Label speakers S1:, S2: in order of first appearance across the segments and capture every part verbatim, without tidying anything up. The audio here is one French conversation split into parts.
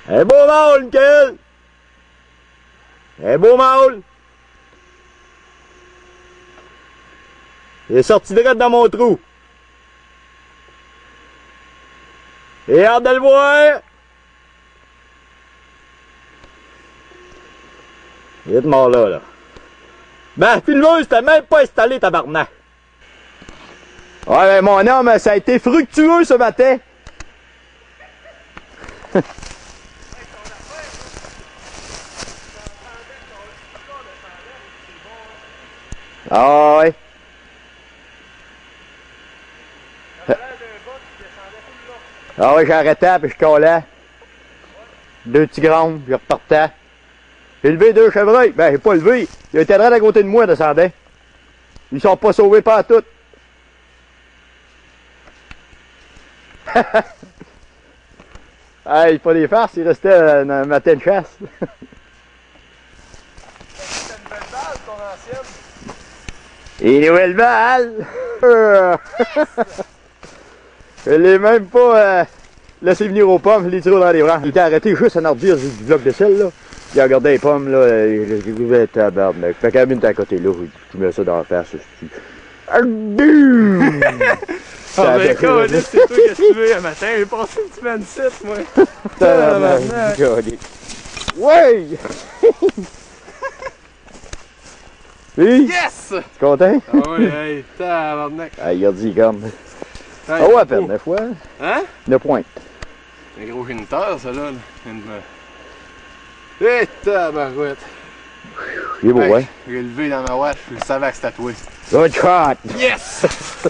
S1: Un beau mâle, Michael! Un beau mâle! Il est sorti direct dans mon trou. Et hâte de le voir! Il est mort là, là. Ben, filmeuse, t'as même pas installé, tabarnak. Ouais, ben, mon homme, ça a été fructueux ce matin. Ah ouais. Ah ouais, j'arrêtais puis je collais. Deux petits grands, puis je repartais. J'ai levé deux chevreuils. Ben, j'ai pas levé. Il était droit à côté de moi, descendait. Ils sont pas sauvés pas à tout. Hey, pas des farces, il restait euh, dans le matin de chasse.
S2: C'était une belle balle, ton ancienne.
S1: Et les nouvelles balles! Je l'ai même pas euh, laissé venir aux pommes, je l'ai tiré dans les bras. Il était arrêté juste en ordure du bloc de sel, là. Il a regardé les pommes, là, et j'ai ouvert ta barbe, mec. Fait qu'elle était à côté, là, tu mets ça dans la face, c'est
S2: Ah ben écoute, c'est toi que tu veux un matin, j'ai passé une semaine site, moi.
S1: Tabarnak. Ouais! Oui?
S2: Yes!
S1: Tu es content?
S2: Ah oui, hey, tabarnak.
S1: Ah, il a dit comme.
S2: Hey,
S1: Oh, à peine, neuf fois.
S2: Hein?
S1: neuf points.
S2: C'est un gros géniteur, ça, là. Hé, tabarouette.
S1: Il est beau,
S2: Hey,
S1: hein?
S2: J'ai levé dans ma watch, je savais que c'était tatoué.
S1: Good shot!
S2: Yes!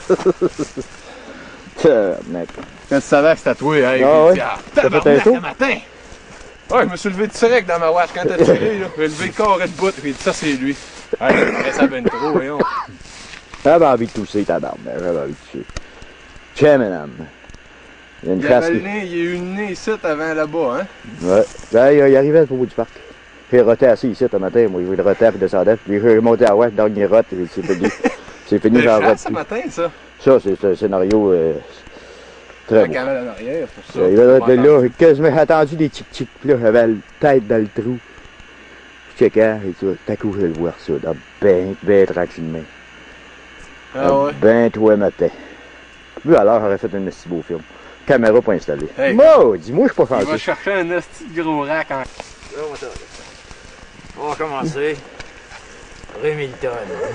S1: Tabarnak.
S2: Quand tu savais que c'était tatoué, hey,
S1: Ah
S2: j'ai
S1: ouais?
S2: dit, ah,
S1: T'as fait un
S2: tabarnak,
S1: saut?
S2: le matin! Ouais, je me suis levé direct dans ma watch quand t'as tiré, là. J'ai levé le corps et le bout, j'ai dit, ça, c'est lui. Hey, ça ben trop, voyons.
S1: J'avais envie de tousser, tabarnak. J'avais envie de tousser. Tiens, madame. Il y a une
S2: Il
S1: chasse
S2: avait le
S1: qui...
S2: nez, il y a eu le nez ici avant là-bas, hein?
S1: Ouais. Ben, il il arrivait au bout du parc. J'ai roté assis ici ce matin. Moi, j'ai roté puis descendais. Puis j'ai monté à ouais, dernier rote. Et c'est fini. C'est fini, j'en rote.
S2: ce matin, ça?
S1: Ça, c'est un scénario euh, très
S2: La
S1: beau.
S2: cavale en arrière, pour ça.
S1: Euh, Il va être là, j'ai quasiment attendu des tic-tic. Puis là, j'avais la tête dans le trou. Je checkais, et tu vois, tout à coup, je vais le voir ça, dans ben, ben tranquillement.
S2: Ah ouais?
S1: Ben, toi, matin. Lui, alors, j'aurais fait un si beau film. Caméra pas installée.
S2: Hey,
S1: Moi, dis-moi, je suis pas
S2: Il va
S1: chanceux.
S2: chercher un esti de gros rack en...
S3: Là, on va, on va commencer. Remilton.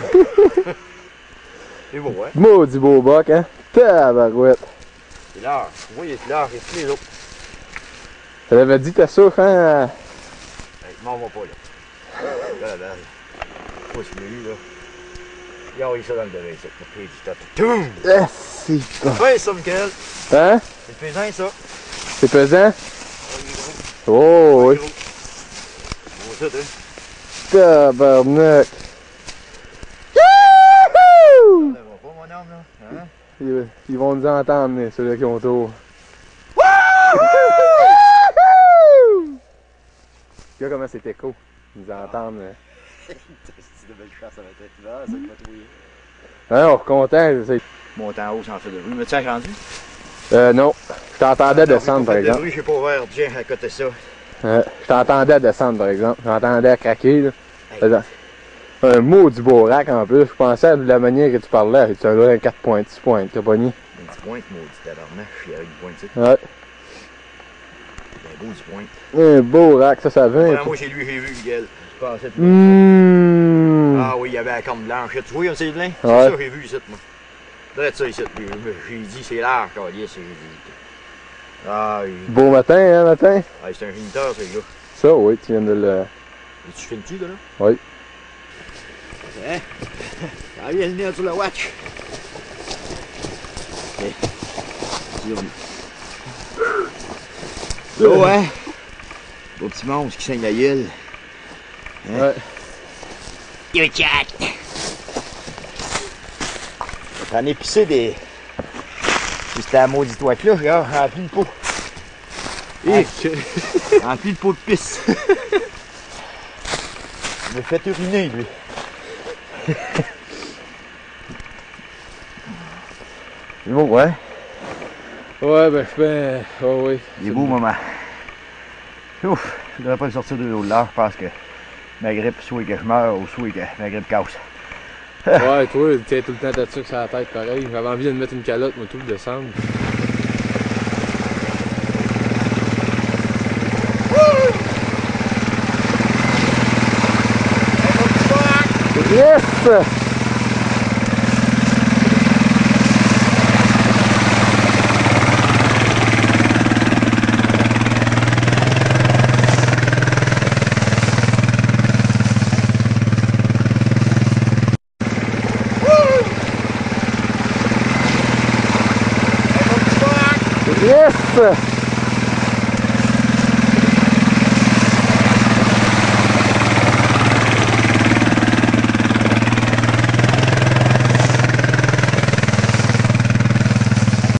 S3: C'est beau, hein?
S1: Maudit beau boc, hein? Tabarouette.
S3: C'est l'heure. Moi, il est l'heure et tous les autres.
S1: Ça l'avait dit ta souffle, hein?
S3: Hey, m'en va pas, là. Là, la balle. Pas ce qu'il y a eu, là. Il a envoyé ça dans le devin, ça. Pour payer du stop. Toum!
S1: Ah, c'est pas.
S3: Ouais, ça, Michael.
S1: Hein?
S3: C'est pesant, ça.
S1: C'est pesant?
S3: Oh, il est gros.
S1: Oh,
S3: Il
S1: oui.
S3: est gros. Bon, ça, tu
S1: Tabarnak.
S3: Ça va pas, mon homme, là. Hein?
S1: Ils, ils vont nous entendre, ceux-là qui ont autour. Regarde comment c'est écho. Ils nous entendent.
S3: C'est de belle chasse avec cet hiver, ça va trouver.
S1: Hein, on est content. c'est-
S3: Monter en haut sans faire de bruit. Mais tu as rendu?
S1: Euh, non. Je t'entendais descendre, par
S3: De
S1: exemple.
S3: bruit, j'ai pas ouvert Dieu à côté de ça.
S1: Ouais, je t'entendais descendre, par exemple. J'entendais craquer, là.
S3: Hey.
S1: Faisant- Un mot du beau rack, en plus. Je pensais à la manière que tu parlais. Tu as un quatre points, six points, t'as pogné.
S3: Un petit point, maudit tabarnak. Je suis avec une pointe ici.
S1: Ouais.
S3: Un beau du point.
S1: Un beau rack, ça, ça vient.
S3: Voilà, moi, j'ai lu, j'ai vu, Miguel. Je pensais plus.
S1: Mmh.
S3: Ah oui, il y avait la corne blanche. Tu vois, c'est plein? C'est
S1: Ouais.
S3: ça, j'ai vu ici, moi. Direct ça ici. Puis, j'ai dit, c'est l'art, calice. J'ai dit. Ah, il...
S1: Beau matin, hein, matin?
S3: ah, c'est un géniteur, ce gars.
S1: Ça, oui, tu viens de le...
S3: Et tu filmes-tu, là?
S1: Oui.
S3: Hein? Ah, viens venir sur le watch. Ok. Oh, hein? Beau petit monstre qui saigne la gueule. Hein?
S1: Ouais.
S3: Yo, chat! J'en ai pissé des... C'était la maudite ouate là, regarde, rempli de peau.
S2: Hé,
S3: Rempli de peau de pisse. Il m'a fait uriner, lui. C'est beau, ouais?
S2: ouais, ben je fais... Oh oui.
S3: Il est beau, maman.
S1: Ouf, je devrais pas le sortir de l'eau de l'air, je pense que ma grippe, soit que je meurs ou soit que ma grippe casse.
S2: Ouais, toi, t'es tout le temps t'as-tu sur la tête pareil. J'avais envie de me mettre une calotte, moi tout, de descendre.
S1: Yes! Yes!